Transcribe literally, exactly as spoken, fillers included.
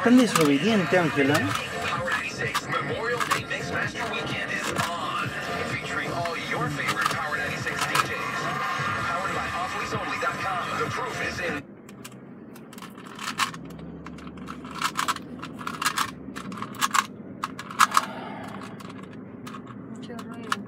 Tan desobediente, Ángela. Power ninety-six Memorial Day Mixmaster Weekend is on, featuring all your favorite Power ninety-six D Js. Powered by off lease only dot com. The proof is in. Mucho ruido.